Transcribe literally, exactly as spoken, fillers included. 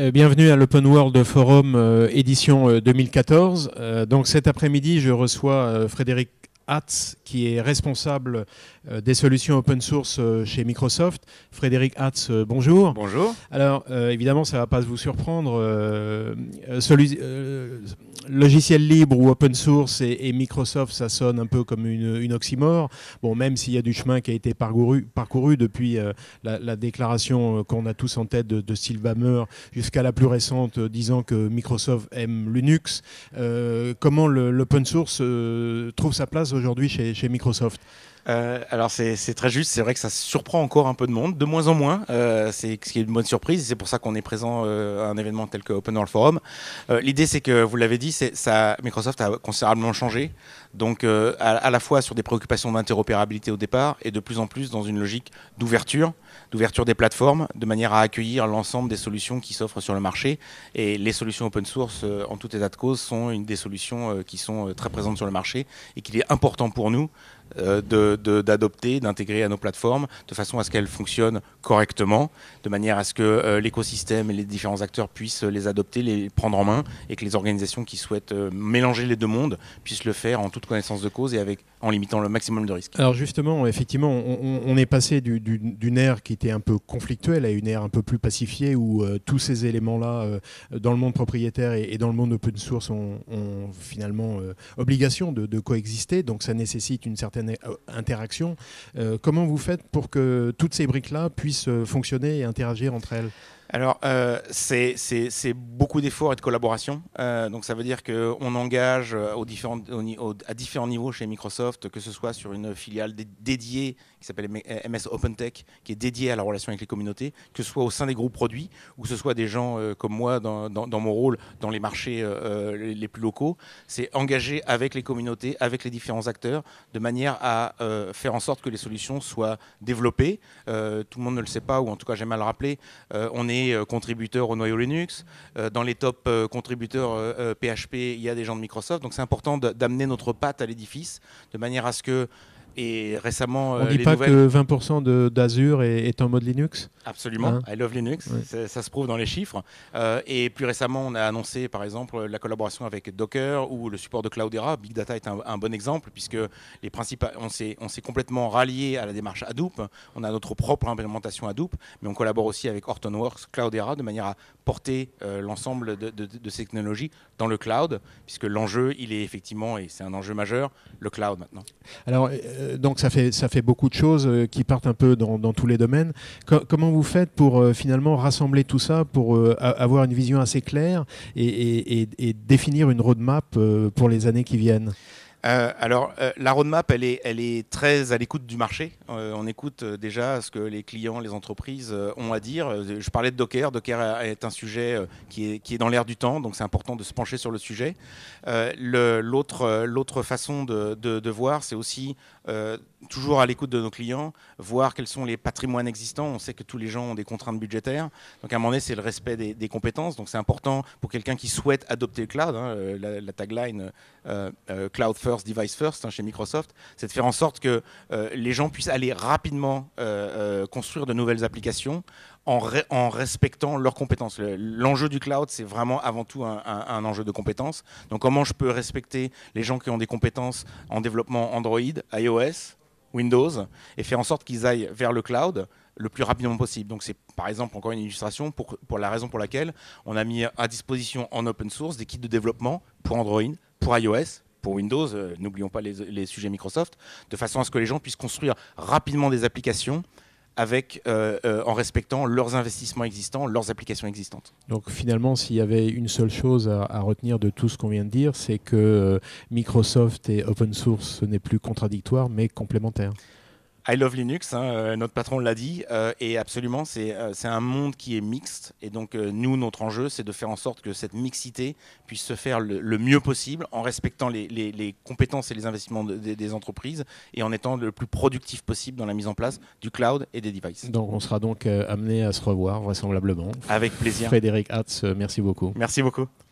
Euh, bienvenue à l'Open World Forum euh, édition euh, deux mille quatorze. Euh, donc cet après-midi, je reçois euh, Frédéric Hatz, qui est responsable euh, des solutions open source euh, chez Microsoft. Frédéric Hatz, euh, bonjour. Bonjour. Alors, euh, évidemment, ça ne va pas vous surprendre. Euh, solu- euh, logiciel libre ou open source et, et Microsoft, ça sonne un peu comme une, une oxymore. Bon, même s'il y a du chemin qui a été parcouru, parcouru depuis euh, la, la déclaration euh, qu'on a tous en tête de, de Steve Ballmer jusqu'à la plus récente euh, disant que Microsoft aime Linux. Euh, comment le, l'open source euh, trouve sa place aujourd'hui chez, chez Microsoft ? Euh, alors c'est, c'est très juste, c'est vrai que ça surprend encore un peu de monde, de moins en moins, euh, c'est ce qui est une bonne surprise, et c'est pour ça qu'on est présent euh, à un événement tel que Open World Forum. Euh, l'idée c'est que, vous l'avez dit, c'est, ça, Microsoft a considérablement changé, donc euh, à, à la fois sur des préoccupations d'interopérabilité au départ, et de plus en plus dans une logique d'ouverture, d'ouverture des plateformes, de manière à accueillir l'ensemble des solutions qui s'offrent sur le marché, et les solutions open source, euh, en tout état de cause, sont une des solutions euh, qui sont euh, très présentes sur le marché, et qu'il est important pour nous Euh, de, de, d'adopter, d'intégrer à nos plateformes de façon à ce qu'elles fonctionnent correctement, de manière à ce que euh, l'écosystème et les différents acteurs puissent les adopter, les prendre en main, et que les organisations qui souhaitent euh, mélanger les deux mondes puissent le faire en toute connaissance de cause et avec, en limitant le maximum de risques. Alors justement, effectivement, on, on est passé du, du, d'une ère qui était un peu conflictuelle à une ère un peu plus pacifiée où euh, tous ces éléments-là, euh, dans le monde propriétaire et, et dans le monde open source, ont, ont finalement euh, obligation de, de coexister, donc ça nécessite une certaine interaction. Euh, comment vous faites pour que toutes ces briques-là puissent fonctionner et interagir entre elles ? Alors, euh, c'est, c'est, c'est beaucoup d'efforts et de collaboration. Euh, donc, ça veut dire qu'on engage aux différents, aux, à différents niveaux chez Microsoft, que ce soit sur une filiale dé- dédiée qui s'appelle M S OpenTech, qui est dédiée à la relation avec les communautés, que ce soit au sein des groupes produits, ou que ce soit des gens euh, comme moi dans, dans, dans mon rôle dans les marchés euh, les, les plus locaux. C'est engager avec les communautés, avec les différents acteurs, de manière à euh, faire en sorte que les solutions soient développées. Euh, tout le monde ne le sait pas, ou en tout cas j'aime à le rappeler, euh, on est contributeurs au noyau Linux. Euh, dans les top euh, contributeurs euh, P H P, il y a des gens de Microsoft. Donc c'est important de, d'amener notre patte à l'édifice de manière à ce que, et récemment, on ne euh, dit les pas nouvelles... que vingt pour cent de, d'Azure est, est en mode Linux ? Absolument, hein I love Linux, ouais. ça, ça se prouve dans les chiffres. Euh, et plus récemment, on a annoncé par exemple la collaboration avec Docker ou le support de Cloudera. Big Data est un, un bon exemple puisque les principes, on s'est, on s'est complètement rallié à la démarche Hadoop. On a notre propre implémentation Hadoop, mais on collabore aussi avec Hortonworks, Cloudera, de manière à porter euh, l'ensemble de, de, de ces technologies dans le cloud, puisque l'enjeu, il est effectivement, et c'est un enjeu majeur, le cloud maintenant. Alors, euh, donc ça fait, ça fait beaucoup de choses euh, qui partent un peu dans, dans tous les domaines. Co- comment vous faites pour euh, finalement rassembler tout ça, pour euh, avoir une vision assez claire et, et, et, et définir une roadmap euh, pour les années qui viennent ? Euh, alors, euh, la roadmap, elle est, elle est très à l'écoute du marché. Euh, on écoute euh, déjà ce que les clients, les entreprises euh, ont à dire. Euh, je parlais de Docker. Docker est un sujet euh, qui, est, qui est dans l'air du temps, donc c'est important de se pencher sur le sujet. Euh, le, l'autre, euh, l'autre façon de, de, de voir, c'est aussi euh, toujours à l'écoute de nos clients, voir quels sont les patrimoines existants. On sait que tous les gens ont des contraintes budgétaires. Donc, à un moment donné, c'est le respect des, des compétences. Donc, c'est important pour quelqu'un qui souhaite adopter le cloud. Hein, la, la tagline euh, euh, Cloud First, Device First hein, chez Microsoft, c'est de faire en sorte que euh, les gens puissent aller rapidement euh, euh, construire de nouvelles applications en, re- en respectant leurs compétences. Le, l'enjeu du cloud, c'est vraiment avant tout un, un, un enjeu de compétences. Donc, comment je peux respecter les gens qui ont des compétences en développement Android, iOS, Windows, et faire en sorte qu'ils aillent vers le cloud le plus rapidement possible. Donc c'est par exemple encore une illustration pour, pour la raison pour laquelle on a mis à disposition en open source des kits de développement pour Android, pour iOS, pour Windows, euh, n'oublions pas les, les sujets Microsoft, de façon à ce que les gens puissent construire rapidement des applications avec, euh, euh, en respectant leurs investissements existants, leurs applications existantes. Donc finalement, s'il y avait une seule chose à, à retenir de tout ce qu'on vient de dire, c'est que euh, Microsoft et open source, ce n'est plus contradictoire, mais complémentaire. I love Linux, hein, euh, notre patron l'a dit, euh, et absolument, c'est, euh, c'est un monde qui est mixte. Et donc, euh, nous, notre enjeu, c'est de faire en sorte que cette mixité puisse se faire le, le mieux possible en respectant les, les, les compétences et les investissements de, de, des entreprises et en étant le plus productif possible dans la mise en place du cloud et des devices. Donc, on sera donc euh, amené à se revoir, vraisemblablement. Avec plaisir. Frédéric Hatz, merci beaucoup. Merci beaucoup.